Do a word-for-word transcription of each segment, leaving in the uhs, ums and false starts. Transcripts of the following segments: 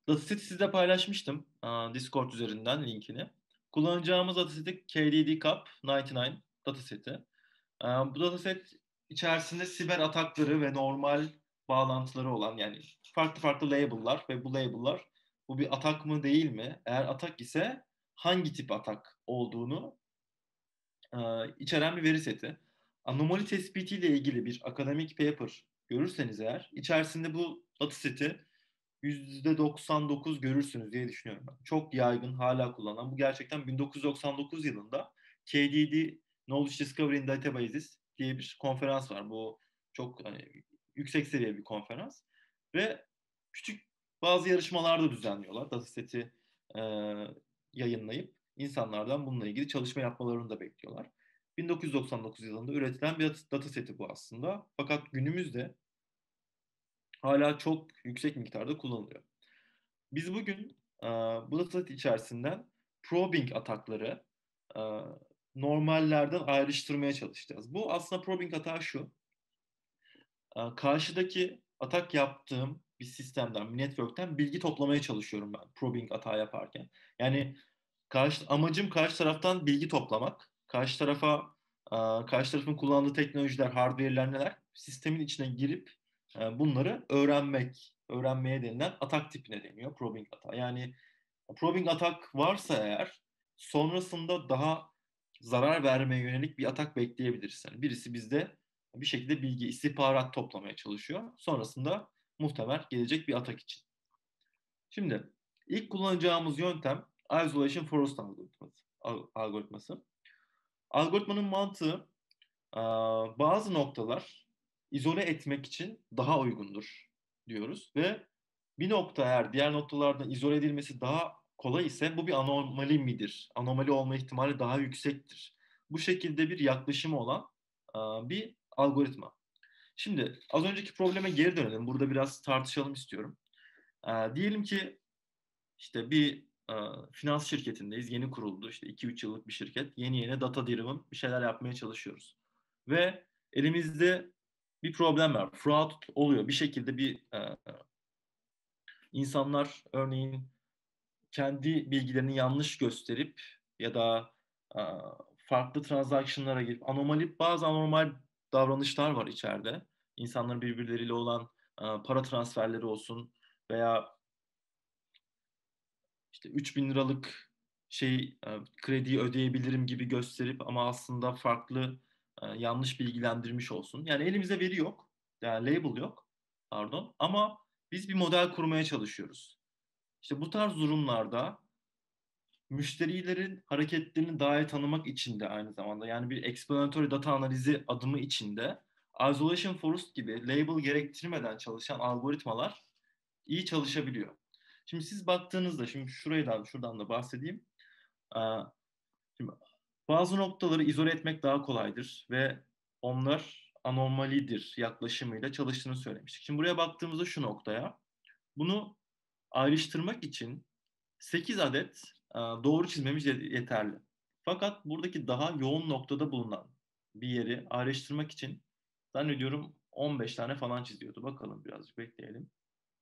Dataset'i sizle paylaşmıştım. aa, Discord üzerinden linkini. Kullanacağımız dataset K D D Cup doksan dokuz dataseti. Aa, Bu dataset içerisinde siber atakları ve normal bağlantıları olan yani farklı farklı label'lar ve bu label'lar bu bir atak mı değil mi? Eğer atak ise hangi tip atak olduğunu e, içeren bir veri seti. Anomali tespiti ile ilgili bir akademik paper görürseniz eğer içerisinde bu dataseti yüzde doksan dokuz görürsünüz diye düşünüyorum ben. Çok yaygın, hala kullanılan. Bu gerçekten bin dokuz yüz doksan dokuz yılında K D D Knowledge Discovery in Databases diye bir konferans var. Bu çok hani, yüksek seviye bir konferans. Ve küçük bazı yarışmalar da düzenliyorlar. Dataseti e, yayınlayıp insanlardan bununla ilgili çalışma yapmalarını da bekliyorlar. bin dokuz yüz doksan dokuz yılında üretilen bir dataseti bu aslında. Fakat günümüzde hala çok yüksek miktarda kullanılıyor. Biz bugün e, bu dataset içerisinden probing atakları e, normallerden ayrıştırmaya çalışacağız. Bu aslında probing atağı şu. E, karşıdaki atak yaptığım bir sistemden, bir network'ten bilgi toplamaya çalışıyorum ben probing atağı yaparken. Yani karşı, amacım karşı taraftan bilgi toplamak. Karşı tarafa e, karşı tarafın kullandığı teknolojiler, hardware'ler neler? Sistemin içine girip e, bunları öğrenmek, öğrenmeye denilen atak tipine deniyor probing atağı. Yani probing atak varsa eğer sonrasında daha zarar vermeye yönelik bir atak bekleyebiliriz. Yani birisi bizde bir şekilde bilgi, istihbarat toplamaya çalışıyor. Sonrasında muhtemel gelecek bir atak için. Şimdi ilk kullanacağımız yöntem Isolation Forest algoritması. algoritması. Algoritmanın mantığı bazı noktalar izole etmek için daha uygundur diyoruz ve bir nokta eğer diğer noktalardan izole edilmesi daha kolay ise bu bir anomali midir? Anomali olma ihtimali daha yüksektir. Bu şekilde bir yaklaşımı olan bir algoritma. Şimdi az önceki probleme geri dönelim. Burada biraz tartışalım istiyorum. Diyelim ki işte bir e, finans şirketindeyiz. Yeni kuruldu. İşte iki üç yıllık bir şirket. Yeni yeni data driven bir şeyler yapmaya çalışıyoruz. Ve elimizde bir problem var. Fraud oluyor. Bir şekilde bir e, insanlar örneğin kendi bilgilerini yanlış gösterip ya da e, farklı transaction'lara girip anomali bazı anormal davranışlar var içeride. İnsanların birbirleriyle olan e, para transferleri olsun veya işte üç bin liralık şey e, krediyi ödeyebilirim gibi gösterip ama aslında farklı e, yanlış bilgilendirmiş olsun. Yani elimizde veri yok. Yani label yok. Pardon. Ama biz bir model kurmaya çalışıyoruz. İşte bu tarz durumlarda müşterilerin hareketlerini daha iyi tanımak için de aynı zamanda yani bir explanatory data analizi adımı içinde isolation forest gibi label gerektirmeden çalışan algoritmalar iyi çalışabiliyor. Şimdi siz baktığınızda, şimdi şurayı da şuradan da bahsedeyim. Şimdi bazı noktaları izole etmek daha kolaydır ve onlar anomalidir yaklaşımıyla çalıştığını söylemiştik. Şimdi buraya baktığımızda şu noktaya, bunu ayrıştırmak için sekiz adet doğru çizmemiz yeterli. Fakat buradaki daha yoğun noktada bulunan bir yeri ayrıştırmak için zannediyorum on beş tane falan çiziyordu. Bakalım birazcık bekleyelim.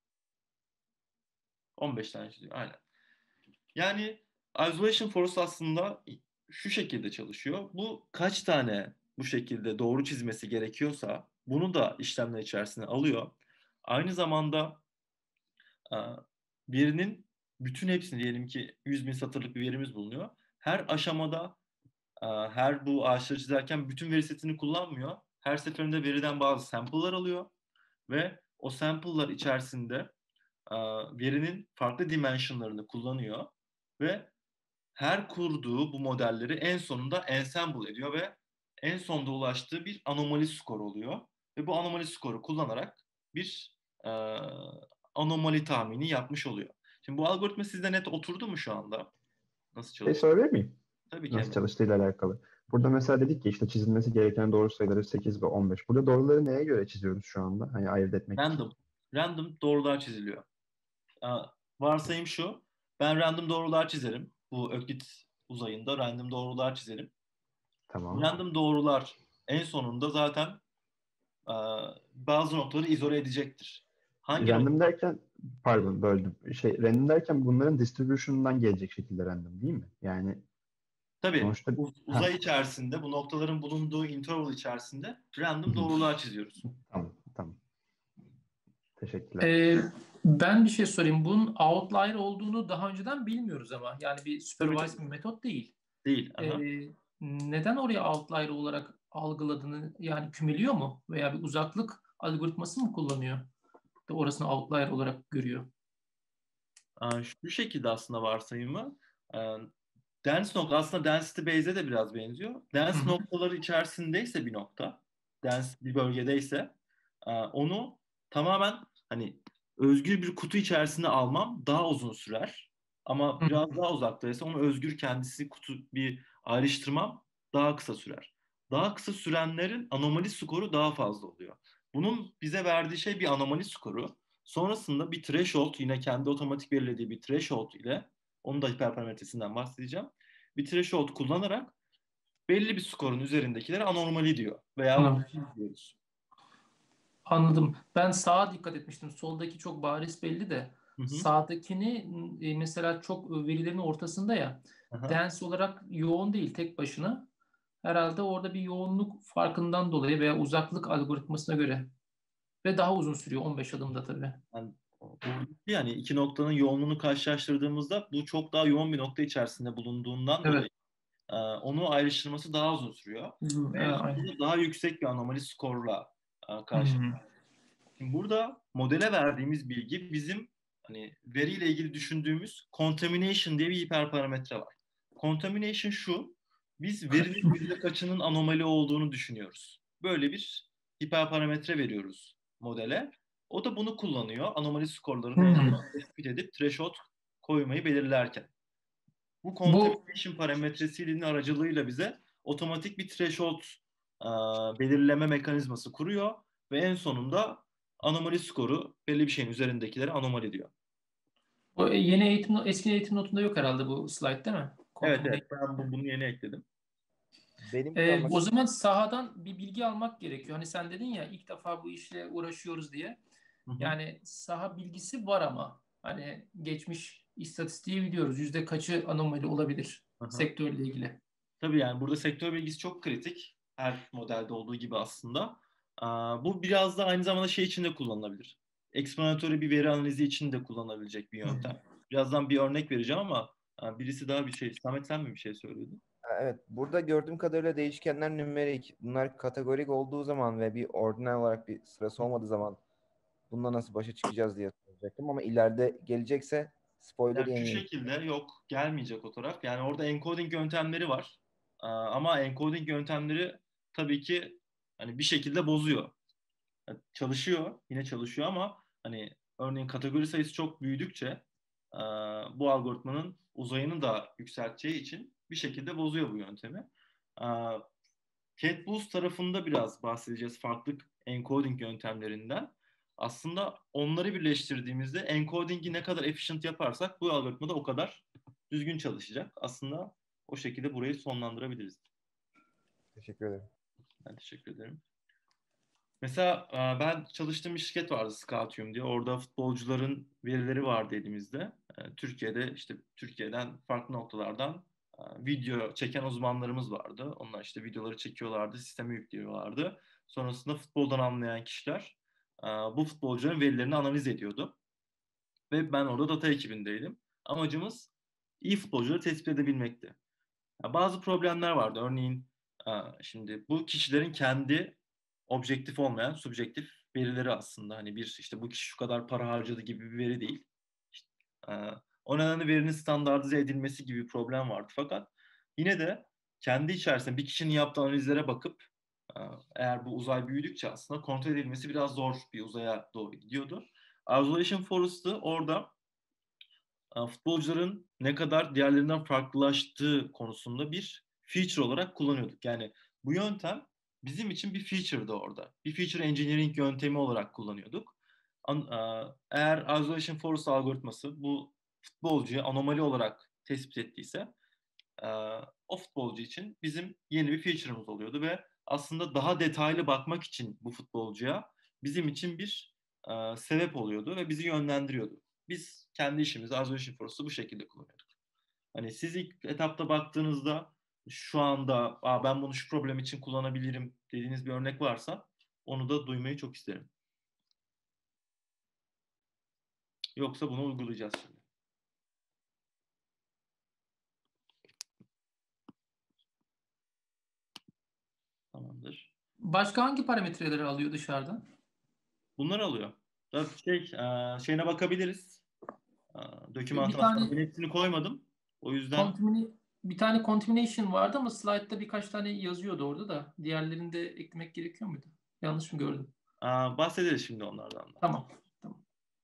on beş tane çiziyor. Aynen. Yani isolation force aslında şu şekilde çalışıyor. Bu kaç tane bu şekilde doğru çizmesi gerekiyorsa bunu da işlemler içerisine alıyor. Aynı zamanda e, verinin bütün hepsini diyelim ki yüz bin satırlık bir verimiz bulunuyor. Her aşamada e, her bu ağaçları çizerken bütün veri setini kullanmıyor. Her seferinde veriden bazı sample'lar alıyor ve o sample'lar içerisinde e, verinin farklı dimensionlarını kullanıyor ve her kurduğu bu modelleri en sonunda ensemble ediyor ve en sonunda ulaştığı bir anomali skor oluyor. Ve bu anomali skoru kullanarak bir e, anomali tahmini yapmış oluyor. Şimdi bu algoritma sizde net oturdu mu şu anda? Nasıl Şey çalıştı? sorabilir miyim? Tabii ki Nasıl Emre. çalıştığıyla alakalı. Burada mesela dedik ki işte çizilmesi gereken doğru sayıları sekiz ve on beş. Burada doğruları neye göre çiziyoruz şu anda? Hani ayırt etmek için. Random. Random doğrular çiziliyor. E, varsayım şu. Ben random doğrular çizerim. Bu Öklit uzayında random doğrular çizerim. Tamam. Random doğrular en sonunda zaten e, bazı noktaları izole edecektir. Hangi Random nokta? derken, pardon böldüm. Şey, random derken bunların distribution'dan gelecek şekilde random değil mi? Yani Tabii sonuçta uz- ha uzay içerisinde, bu noktaların bulunduğu interval içerisinde random hı, doğrular çiziyoruz. tamam tamam. Teşekkürler. Ee, Ben bir şey sorayım. Bunun outlier olduğunu daha önceden bilmiyoruz ama. Yani bir Tabii supervised tabii. bir metot değil. Değil. Aha. Ee, Neden oraya outlier olarak algıladığını, yani kümeliyor mu? Veya bir uzaklık algoritması mı kullanıyor? De orasını outlier olarak görüyor. Aa, şu şekilde aslında varsayımı. Ee, Dense nokta aslında density base'e de biraz benziyor. Hı Dense hı. noktaları içerisindeyse bir nokta, dense bir bölgedeyse e, onu tamamen hani özgür bir kutu içerisine almam daha uzun sürer. Ama Hı. biraz daha uzaktaysa onu özgür kendisi kutu bir ayrıştırmam daha kısa sürer. Daha kısa sürenlerin anomali skoru daha fazla oluyor. Bunun bize verdiği şey bir anomali skoru. Sonrasında bir threshold, yine kendi otomatik belirlediği bir threshold ile, onun da hiperparametresinden bahsedeceğim. Bir threshold kullanarak belli bir skorun üzerindekileri anormali diyor veya Anladım. anomali diyoruz. Anladım. Ben sağa dikkat etmiştim. Soldaki çok bariz belli de Hı hı. sağdakini e, mesela çok verilerin ortasında ya, Aha. dens olarak yoğun değil tek başına. Herhalde orada bir yoğunluk farkından dolayı veya uzaklık algoritmasına göre ve daha uzun sürüyor on beş adımda tabii. Yani, yani iki noktanın yoğunluğunu karşılaştırdığımızda bu çok daha yoğun bir nokta içerisinde bulunduğundan Evet. dolayı e, onu ayrıştırması daha uzun sürüyor. Hı, Ve e, en aynen. sonunda daha yüksek bir anomali skorla e, karşı. Hmm. Şimdi burada modele verdiğimiz bilgi bizim hani veriyle ilgili düşündüğümüz contamination diye bir hiperparametre var. Contamination şu: biz verinin yüzde kaçının anomali olduğunu düşünüyoruz. Böyle bir hiperparametre veriyoruz modele. O da bunu kullanıyor. Anomali skorlarını en Hmm. son tespit edip threshold koymayı belirlerken. Bu Bu contamination parametresinin aracılığıyla bize otomatik bir threshold e, belirleme mekanizması kuruyor ve en sonunda anomali skoru belli bir şeyin üzerindekileri anomali diyor. Bu yeni eğitim, eski eğitim notunda yok herhalde bu slide değil mi? Evet evet, Contamination. ben bu, bunu yeni ekledim. Benim Ee, sormak o zaman sahadan bir bilgi almak gerekiyor. Hani sen dedin ya ilk defa bu işle uğraşıyoruz diye. Hı hı, Yani saha bilgisi var ama hani geçmiş istatistiği biliyoruz. Yüzde kaçı anomali olabilir hı hı. sektörle ilgili. Tabii yani burada sektör bilgisi çok kritik. Her modelde olduğu gibi aslında. Aa, bu biraz da aynı zamanda şey için de kullanılabilir. Explanatory bir veri analizi için de kullanılabilecek bir Hmm. yöntem. Birazdan bir örnek vereceğim ama e, birisi daha bir şey. Samet, sen mi bir şey söylüyordun? Ha, evet, burada gördüğüm kadarıyla değişkenler nümerik. Bunlar kategorik olduğu zaman ve bir ordinal olarak bir sırası olmadığı zaman bununla nasıl başa çıkacağız diye soracaktım. Ama ileride gelecekse spoiler Yani şu yemeyeyim. şekilde yok, gelmeyecek o taraf. Yani orada encoding yöntemleri var. Aa, ama encoding yöntemleri tabii ki hani bir şekilde bozuyor. Yani çalışıyor, yine çalışıyor ama hani örneğin kategori sayısı çok büyüdükçe aa, bu algoritmanın uzayını da yükselteceği için bir şekilde bozuyor bu yöntemi. Aa, CatBoost tarafında biraz bahsedeceğiz farklı encoding yöntemlerinden. Aslında onları birleştirdiğimizde encoding'i ne kadar efficient yaparsak bu algoritma da o kadar düzgün çalışacak. Aslında o şekilde burayı sonlandırabiliriz. Teşekkür ederim. Ben teşekkür ederim. Mesela e, ben çalıştığım bir şirket vardı, Scoutium diye. Orada futbolcuların verileri vardı elimizde. E, Türkiye'de işte Türkiye'den farklı noktalardan e, video çeken uzmanlarımız vardı. Onlar işte videoları çekiyorlardı, sisteme yüklüyorlardı. Sonrasında futboldan anlayan kişiler e, bu futbolcuların verilerini analiz ediyordu. Ve ben orada data ekibindeydim. Amacımız iyi futbolcuları tespit edebilmekti. Ya bazı problemler vardı. Örneğin e, şimdi bu kişilerin kendi objektif olmayan subjektif verileri aslında. Hani bir işte bu kişi şu kadar para harcadı gibi bir veri değil. İşte, e, o nedenle verinin standartize edilmesi gibi bir problem vardı. Fakat yine de kendi içerisinde bir kişinin yaptığı analizlere bakıp e, eğer bu uzay büyüdükçe aslında kontrol edilmesi biraz zor bir uzaya doğru gidiyordu. Isolation Forest'ı orada e, futbolcuların ne kadar diğerlerinden farklılaştığı konusunda bir feature olarak kullanıyorduk. Yani bu yöntem bizim için bir feature'dı orada. Bir feature engineering yöntemi olarak kullanıyorduk. An, e, eğer Isolation Forest algoritması bu futbolcuyu anomali olarak tespit ettiyse e, o futbolcu için bizim yeni bir feature'ımız oluyordu ve aslında daha detaylı bakmak için bu futbolcuya bizim için bir e, sebep oluyordu ve bizi yönlendiriyordu. Biz kendi işimizi Azure Force'u bu şekilde kullanıyorduk. Hani siz ilk etapta baktığınızda şu anda Aa, ben bunu şu problem için kullanabilirim dediğiniz bir örnek varsa onu da duymayı çok isterim. Yoksa bunu uygulayacağız şimdi. Tamamdır. Başka hangi parametreleri alıyor dışarıdan? Bunlar alıyor. Tabii şey, e, şeyine bakabiliriz. E, Bir, bir Dokümantın aslında tane hepsini koymadım. O yüzden contamini- bir tane contamination vardı ama slide'da birkaç tane yazıyordu orada da. Diğerlerini de eklemek gerekiyor muydu? Yanlış mı gördüm? e, bahsederiz şimdi onlardan da. Tamam. Tamam.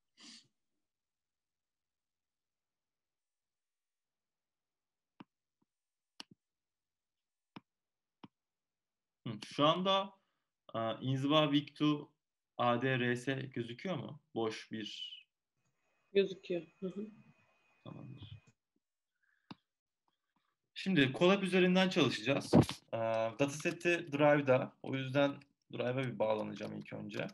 Hı, şu anda e, inziva week iki A D R S gözüküyor mu? Boş bir. Gözüküyor. Hı hı. Tamamdır. Şimdi Colab üzerinden çalışacağız. E, dataseti Drive'da. O yüzden Drive'a bir bağlanacağım ilk önce.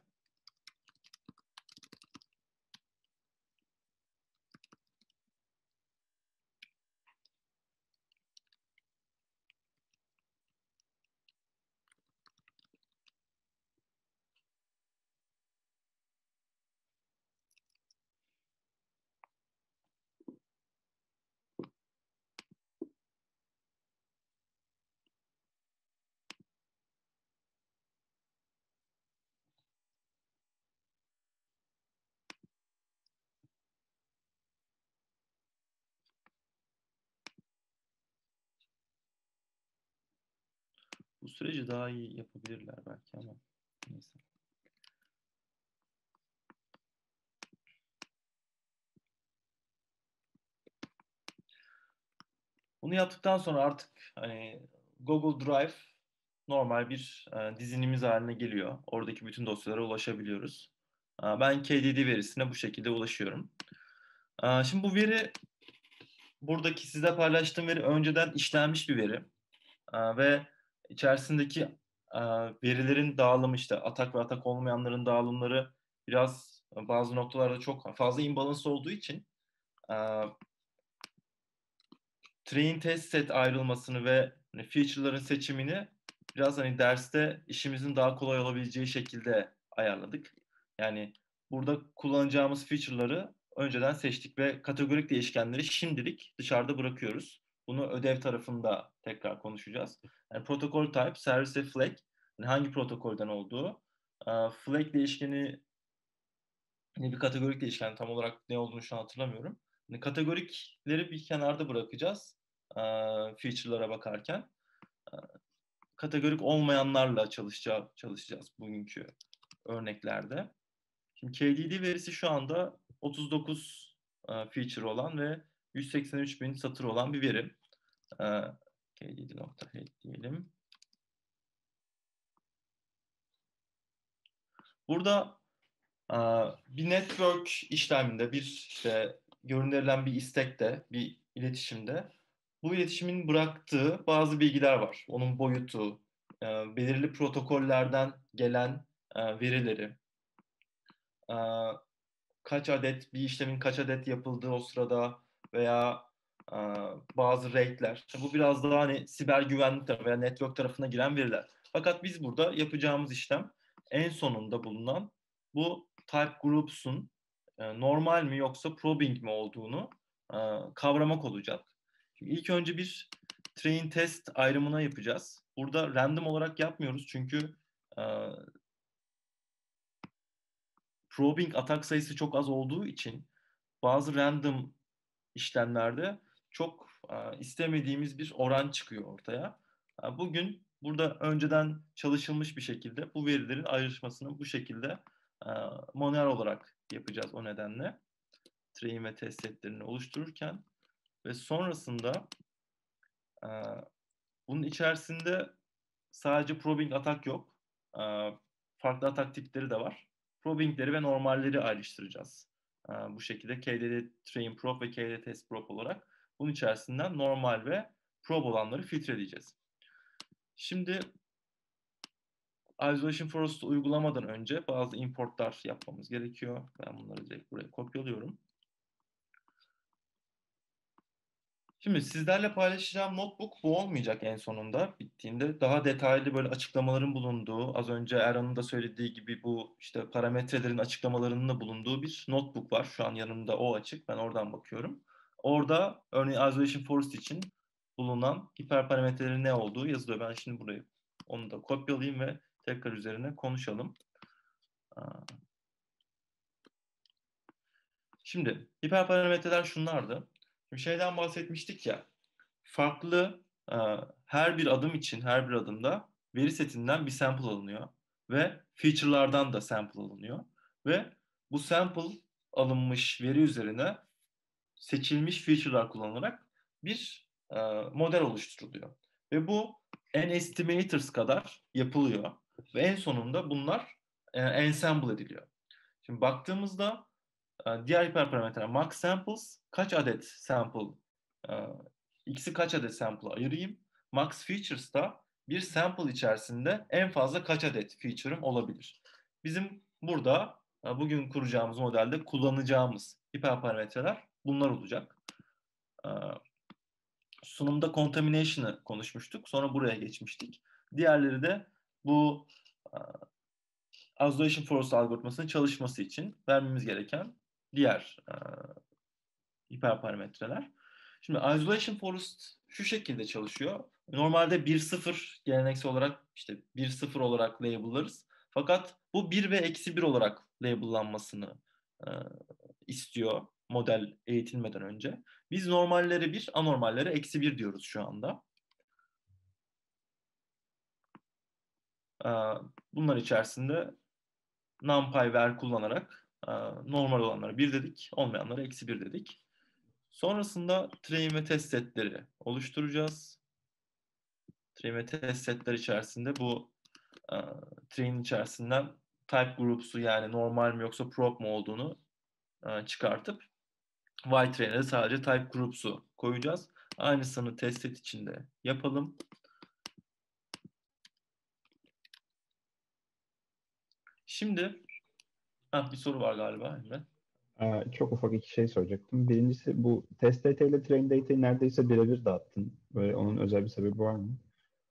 Bu süreci daha iyi yapabilirler belki ama neyse. Bunu yaptıktan sonra artık hani Google Drive normal bir e, dizinimiz haline geliyor. Oradaki bütün dosyalara ulaşabiliyoruz. E, ben K D D verisine bu şekilde ulaşıyorum. E, şimdi bu veri, buradaki size paylaştığım veri önceden işlenmiş bir veri. E, ve içerisindeki e, verilerin dağılımı, işte atak ve atak olmayanların dağılımları biraz e, bazı noktalarda çok fazla imbalance olduğu için e, train test set ayrılmasını ve hani feature'ların seçimini biraz hani derste işimizin daha kolay olabileceği şekilde ayarladık. Yani burada kullanacağımız feature'ları önceden seçtik ve kategorik değişkenleri şimdilik dışarıda bırakıyoruz. Bunu ödev tarafında tekrar konuşacağız. Yani protokol type, service flag, yani hangi protokolden olduğu, flag değişkeni yine bir kategorik değişken, tam olarak ne olduğunu şu an hatırlamıyorum. Yani kategorikleri bir kenarda bırakacağız e, feature'lara bakarken. E, kategorik olmayanlarla çalışacağız, çalışacağız bugünkü örneklerde. Şimdi K D D verisi şu anda otuz dokuz e, feature olan ve yüz seksen üç bin satır olan bir veri. E, K D D.head diyelim. Burada bir network işleminde, bir işte gönderilen bir istekte, bir iletişimde bu iletişimin bıraktığı bazı bilgiler var. Onun boyutu, belirli protokollerden gelen verileri, kaç adet bir işlemin kaç adet yapıldığı o sırada veya bazı rate'ler. Bu biraz daha hani siber güvenlik tarafı veya network tarafına giren veriler. Fakat biz burada yapacağımız işlem en sonunda bulunan bu type groups'un e, normal mi yoksa probing mi olduğunu e, kavramak olacak. Şimdi ilk önce bir train test ayrımına yapacağız. Burada random olarak yapmıyoruz çünkü e, probing atak sayısı çok az olduğu için bazı random işlemlerde çok e, istemediğimiz bir oran çıkıyor ortaya. E, bugün burada önceden çalışılmış bir şekilde bu verilerin ayrışmasını bu şekilde e, manuel olarak yapacağız o nedenle. Train ve test setlerini oluştururken ve sonrasında e, bunun içerisinde sadece probing atak yok. E, farklı atak tipleri de var. Probingleri ve normalleri ayrıştıracağız. E, bu şekilde K D D Train Probe ve K D D Test Probe olarak bunun içerisinden normal ve probe olanları filtreleyeceğiz. Şimdi Isolation Forest'ı uygulamadan önce bazı importlar yapmamız gerekiyor. Ben bunları direkt buraya kopyalıyorum. Şimdi sizlerle paylaşacağım notebook bu olmayacak en sonunda bittiğinde. Daha detaylı böyle açıklamaların bulunduğu, az önce Erhan'ın da söylediği gibi bu işte parametrelerin açıklamalarının da bulunduğu bir notebook var. Şu an yanımda o açık. Ben oradan bakıyorum. Orada örneğin Isolation Forest için bulunan hiperparametrelerin ne olduğu yazılıyor. Ben şimdi burayı onu da kopyalayayım ve tekrar üzerine konuşalım. Şimdi hiperparametreler şunlardı. Şimdi şeyden bahsetmiştik ya. Farklı e, her bir adım için her bir adımda veri setinden bir sample alınıyor ve feature'lardan da sample alınıyor ve bu sample alınmış veri üzerine seçilmiş feature'lar kullanılarak bir e, model oluşturuluyor ve bu en estimators kadar yapılıyor ve en sonunda bunlar e, ensemble ediliyor. Şimdi baktığımızda e, diğer hiperparametreler max samples kaç adet sample e, x'i kaç adet sample ayırayım. Max features da bir sample içerisinde en fazla kaç adet feature'ım olabilir. Bizim burada e, bugün kuracağımız modelde kullanacağımız hiperparametreler bunlar olacak. E, sunumda contamination'ı konuşmuştuk. Sonra buraya geçmiştik. Diğerleri de bu e, Isolation Forest algoritmasının çalışması için vermemiz gereken diğer e, hiperparametreler. Şimdi Isolation Forest şu şekilde çalışıyor. Normalde bir sıfır geleneksel olarak işte bir sıfır olarak label'larız. Fakat bu bir ve eksi bir olarak label'lanmasını e, istiyor model eğitilmeden önce. Biz normalleri bir, anormalleri eksi bir diyoruz şu anda. E, bunlar içerisinde NumPy ver kullanarak e, normal olanlara bir dedik, olmayanlara eksi bir dedik. Sonrasında train ve test setleri oluşturacağız. Train ve test setler içerisinde bu e, train içerisinden type groups'u yani normal mi yoksa prop mu olduğunu e, çıkartıp Y-train'e de sadece type groups'u koyacağız. Aynısını test set içinde yapalım. Şimdi heh, bir soru var galiba Emre. Ee, çok ufak iki şey soracaktım. Birincisi bu test data ile train data'yı neredeyse birebir dağıttın. Böyle onun özel bir sebebi var mı?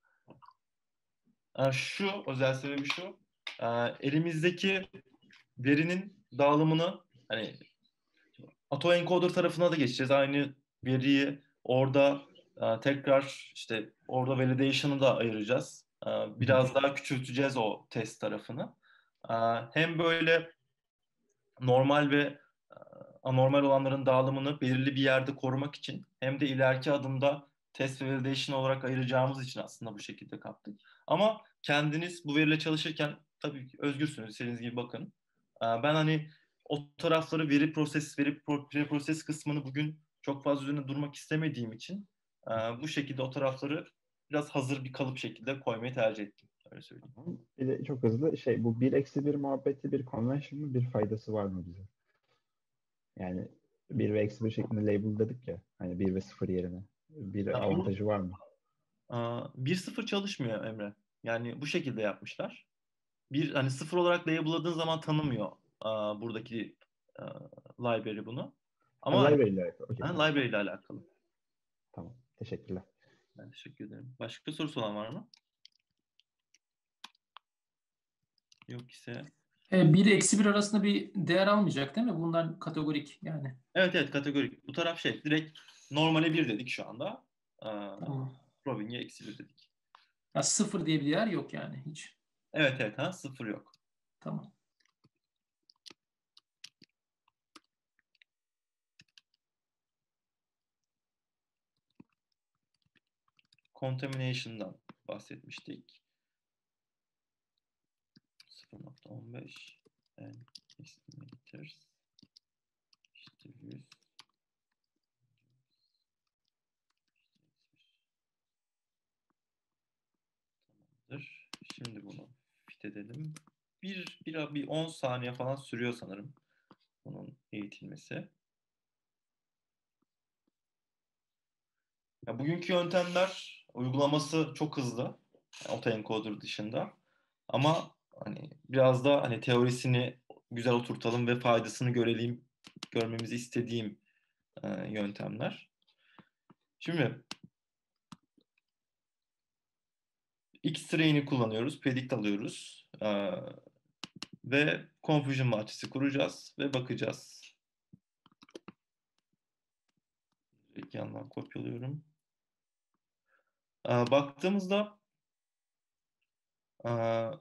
E, şu özel sebebi şu. E, elimizdeki verinin dağılımını hani autoencoder tarafına da geçeceğiz. Aynı veriyi orada e, tekrar işte orada validation'ı da ayıracağız. E, biraz daha küçülteceğiz o test tarafını. E, hem böyle normal ve e, anormal olanların dağılımını belirli bir yerde korumak için hem de ileriki adımda test ve validation olarak ayıracağımız için aslında bu şekilde kaptık. Ama kendiniz bu veriyle çalışırken tabii ki özgürsünüz. İstediğiniz gibi bakın. E, ben hani o tarafları veri proses, veri pre-proses kısmını bugün çok fazla üzerine durmak istemediğim için e, bu şekilde o tarafları biraz hazır bir kalıp şekilde koymayı tercih ettim. Öyle söyleyeyim. Bir de çok hızlı şey bu bir eksi bir muhabbeti bir convention mı bir faydası var mı bize? Yani bir ve eksi bir şeklinde label dedik ya hani bir ve sıfır yerine. Bir Ya bu avantajı var mı? bir sıfır çalışmıyor Emre. Yani bu şekilde yapmışlar. Bir hani sıfır olarak label'ladığın zaman tanımıyor aa, buradaki aa, library bunu. Ha, Ama hani, library ile alakalı. Okey, ha, tamam. library ile alakalı. Tamam. Teşekkürler. Ben teşekkür ederim. Başka sorusu olan var mı? Yok ise. E, bir eksi bir arasında bir değer almayacak değil mi? Bunlar kategorik yani. Evet evet kategorik. Bu taraf şey direkt normale bir dedik şu anda. Aa, Tamam. Proving'e eksi bir dedik. Ya sıfır diye bir değer yok yani hiç. Evet evet ha sıfır yok. Tamam. Contamination'dan bahsetmiştik. sıfır nokta on beş and estimators işte yüz tamamdır. Şimdi bunu fit edelim. Bir, bir, bir on saniye falan sürüyor sanırım bunun eğitilmesi. Ya bugünkü yöntemler uygulaması çok hızlı. Yani autoencoder dışında. Ama hani biraz da hani teorisini güzel oturtalım ve faydasını görelim, görmemizi istediğim e, yöntemler. Şimdi X-Train'i kullanıyoruz, predict alıyoruz e, ve confusion matrisi kuracağız ve bakacağız. İlk yandan kopyalıyorum. E, baktığımızda e,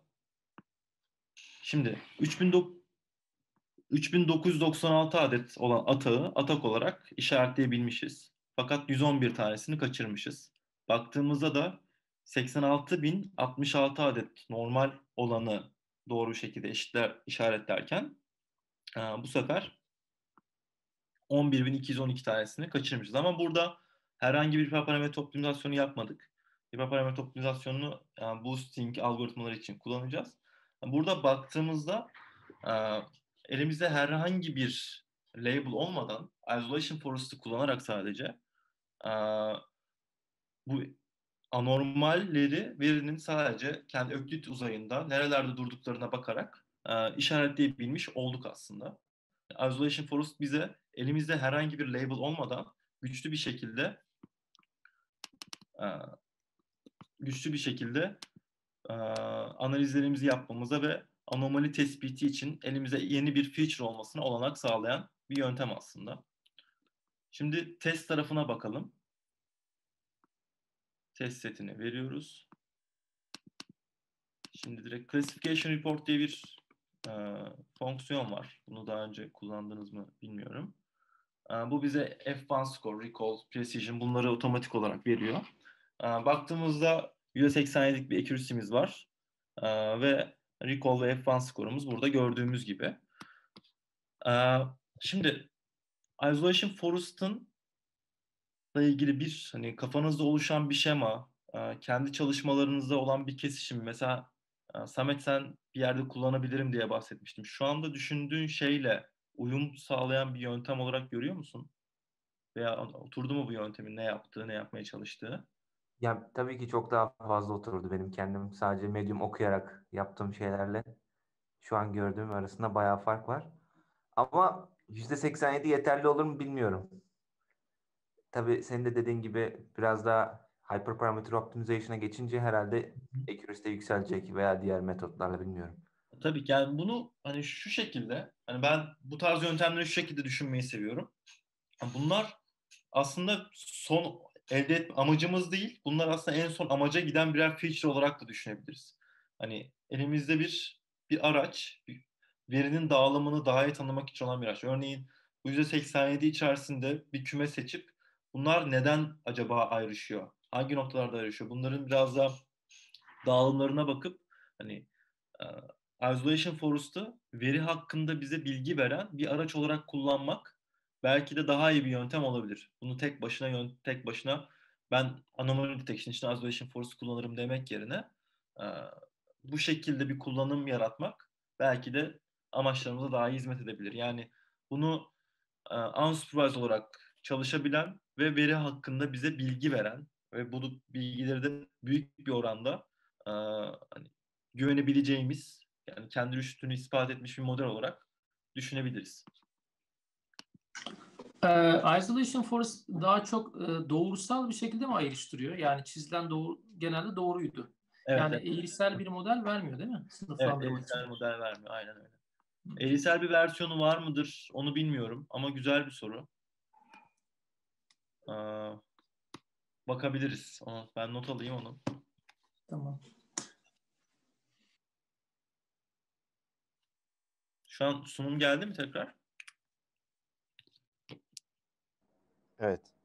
şimdi üç bin dokuz yüz doksan altı adet olan atağı atak olarak işaretleyebilmişiz. Fakat yüz on bir tanesini kaçırmışız. Baktığımızda da seksen altı bin altmış altı adet normal olanı doğru şekilde eşitler, işaretlerken e, bu sefer on bir bin iki yüz on iki tanesini kaçırmışız. Ama burada herhangi bir hiperparametre optimizasyonu yapmadık. Hiperparametre optimizasyonunu yani boosting algoritmaları için kullanacağız. Burada baktığımızda e, elimizde herhangi bir label olmadan isolation forest'ı kullanarak sadece e, bu anormalleri verinin sadece kendi öklit uzayında nerelerde durduklarına bakarak e, işaretleyebilmiş olduk aslında. Isolation Forest bize elimizde herhangi bir label olmadan güçlü bir şekilde e, güçlü bir şekilde e, analizlerimizi yapmamıza ve anomali tespiti için elimize yeni bir feature olmasına olanak sağlayan bir yöntem aslında. Şimdi test tarafına bakalım. Test setini veriyoruz. Şimdi direkt Classification Report diye bir e, fonksiyon var. Bunu daha önce kullandınız mı bilmiyorum. E, bu bize F bir score, recall, precision bunları otomatik olarak veriyor. E, baktığımızda yüzde seksen yedilik bir accuracy'miz var. E, ve recall ve F bir skorumuz burada gördüğümüz gibi. E, şimdi Isolation Forest'ın ile ilgili bir hani kafanızda oluşan bir şema, e, kendi çalışmalarınızda olan bir kesişim. Mesela e, Samet sen bir yerde kullanabilirim diye bahsetmiştim. Şu anda düşündüğün şeyle uyum sağlayan bir yöntem olarak görüyor musun? Veya oturdu mu bu yöntemin ne yaptığı, ne yapmaya çalıştığı? Ya tabii ki çok daha fazla otururdu benim kendim sadece Medium okuyarak yaptığım şeylerle. Şu an gördüğüm arasında bayağı fark var. Ama yüzde seksen yedi yeterli olur mu bilmiyorum. Tabii senin de dediğin gibi biraz daha hyperparameter optimization'a geçince herhalde accuracy de yükselecek veya diğer metotlarla bilmiyorum. Tabii ki yani bunu hani şu şekilde, hani ben bu tarz yöntemleri şu şekilde düşünmeyi seviyorum. Bunlar aslında son elde etme amacımız değil. Bunlar aslında en son amaca giden birer feature olarak da düşünebiliriz. Hani elimizde bir bir araç, bir verinin dağılımını daha iyi tanımak için olan bir araç. Örneğin bu yüzde seksen yedi içerisinde bir küme seçip bunlar neden acaba ayrışıyor? Hangi noktalarda ayrışıyor? Bunların biraz da dağılımlarına bakıp hani e, Isolation Forest'ı veri hakkında bize bilgi veren bir araç olarak kullanmak belki de daha iyi bir yöntem olabilir. Bunu tek başına yön, tek başına ben anomaly detection için Isolation Forest kullanırım demek yerine e, bu şekilde bir kullanım yaratmak belki de amaçlarımıza daha iyi hizmet edebilir. Yani bunu e, unsupervised olarak çalışabilen ve veri hakkında bize bilgi veren ve bu bilgileri de büyük bir oranda e, hani güvenebileceğimiz yani kendi rüştünü ispat etmiş bir model olarak düşünebiliriz. Ee, Isolation Forest daha çok e, doğrusal bir şekilde mi ayrıştırıyor? Yani çizilen doğru genelde doğruydu. Evet, Yani evet. eğrisel bir model vermiyor değil mi? Evet, Sınıflandırma için. eğrisel model vermiyor. Aynen öyle. Eğrisel bir versiyonu var mıdır? Onu bilmiyorum ama güzel bir soru. Aa, bakabiliriz. Onu, ben not alayım onu. Tamam. Şu an sunum geldi mi tekrar? Evet.